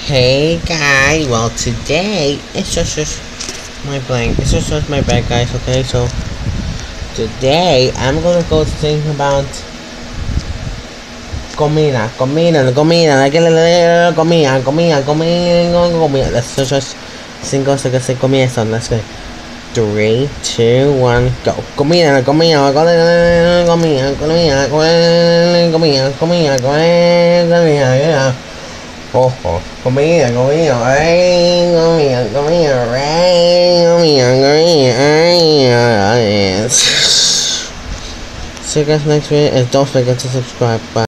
Hey guys, well today it's just my blank. It's just my bad, guys. Okay, so today I'm gonna go think about comida. Let's just 5 seconds se comienzan. Let's go. 3, 2, 1, go. Comida. Oh, comida, see you guys next week, and don't forget to subscribe. Bye.